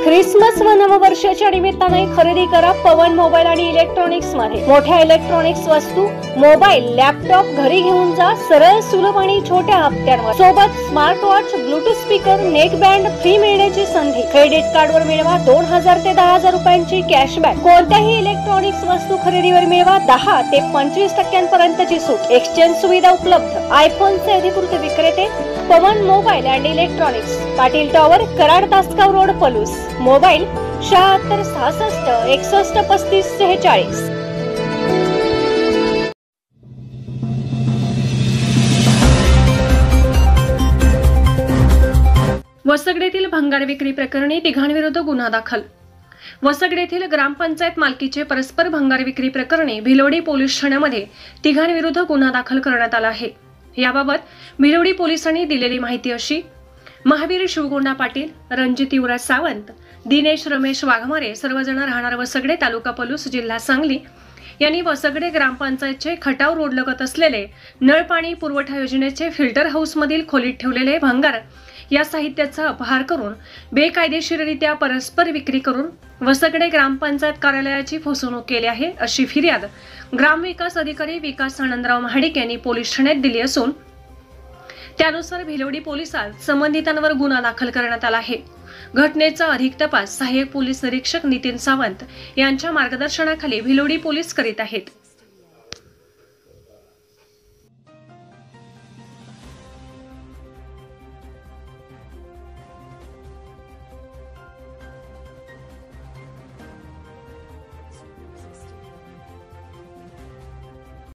Christmas व नववर्षाच्या निमित्ताने खरेदी करा पवन मोबाईल आणि इलेक्ट्रॉनिक्स मध्ये। मोठ्या इलेक्ट्रॉनिक्स वस्तू, मोबाईल, लॅपटॉप घरी घेऊन जा सरळ, सुलभ आणि छोट्या हप्त्यांवर। सोबत smart watch, bluetooth speaker, neck band free मिळण्याची संधी। क्रेडिट कार्डवर मिळवा 2000 ते 10000 रुपयांची कॅशबॅक। कोणत्याही इलेक्ट्रॉनिक्स वस्तू खरेदीवर मिळवा 10 ते 25% पर्यंतची सूट। एक्सचेंज सुविधा उपलब्ध। आयफोनचे अधिकृत विक्रेते Pawan mobile and electronics, Patil tower, Karad, Tasgaon road, Palus. Mobile 76 66 61 35 46। Vasgad येथील भंगार विक्री प्रकरणी तिघांविरुद्ध गुन्हा दाखल। वसगड येथील ग्रामपंचायत मालकीचे परस्पर भंगार विक्री प्रकरणी भिलोडी पोलीस ठाण्यामध्ये तिघांविरुद्ध गुन्हा दाखल करण्यात आला आहे। याबाबत भिलोडी पोलिसांनी दिलेली माहिती अशी: महावीर शिवगोंडा पाटील, रणजित युवराज सावंत, दिनेश रमेश वाघमारे सर्वजण राहणार वसगडे, तालुका पलूस, जिल्हा सांगली यांनी वसगडे ग्रामपंचायतचे खटाव रोड लगत असलेले नळ पाणी पुरवठा योजनेचे फिल्टर हाऊस मधील खोलीत ठेवलेले भंगार या साहित्याचा अपहार करून बेकायदेशीररित्या परस्पर विक्री करून वसगडे ग्रामपंचायत कार्यालयाची फसवणूक केली आहे, अशी फिर्याद ग्रामविकास अधिकारी विकास आनंदराव महाडिक यांनी पोलीस ठाण्यात दिली असून त्यानुसार भिलोडी पोलिसात संबंधितांवर गुन्हा दाखल करण्यात आला आहे। घटनेचा अधिक तपास सहाय्यक पोलीस निरीक्षक नितीन सावंत यांच्या मार्गदर्शनाखाली भिलोडी पोलीस करीत आहेत।